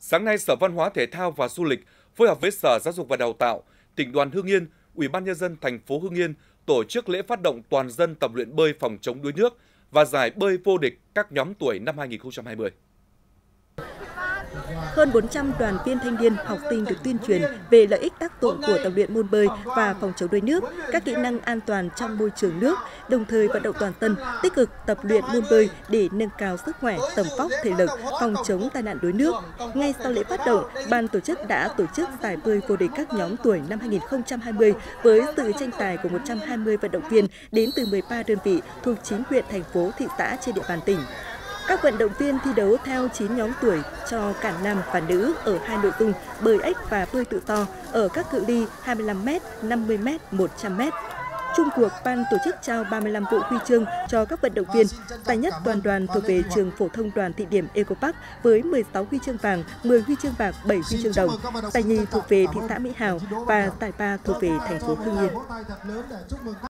Sáng nay, Sở Văn hóa Thể thao và Du lịch phối hợp với Sở Giáo dục và Đào tạo, Tỉnh đoàn Hưng Yên, Ủy ban nhân dân thành phố Hưng Yên tổ chức lễ phát động toàn dân tập luyện bơi phòng chống đuối nước và giải bơi vô địch các nhóm tuổi năm 2020. Hơn 400 đoàn viên thanh niên, học sinh được tuyên truyền về lợi ích tác dụng của tập luyện môn bơi và phòng chống đuối nước, các kỹ năng an toàn trong môi trường nước, đồng thời vận động toàn dân tích cực tập luyện môn bơi để nâng cao sức khỏe, tầm vóc, thể lực, phòng chống tai nạn đuối nước. Ngay sau lễ phát động, ban tổ chức đã tổ chức giải bơi vô địch các nhóm tuổi năm 2020 với sự tranh tài của 120 vận động viên đến từ 13 đơn vị thuộc 9 huyện, thành phố, thị xã trên địa bàn tỉnh. Các vận động viên thi đấu theo 9 nhóm tuổi cho cả nam và nữ ở 2 nội dung bơi ếch và bơi tự do ở các cự ly 25m, 50m, 100m. Chung cuộc, ban tổ chức trao 35 bộ huy chương cho các vận động viên. Giải nhất toàn đoàn thuộc về trường phổ thông Đoàn Thị Điểm Eco Park với 16 huy chương vàng, 10 huy chương bạc, 7 huy chương đồng. Giải nhì thuộc về thị xã Mỹ Hào và giải ba thuộc về thành phố Hưng Yên.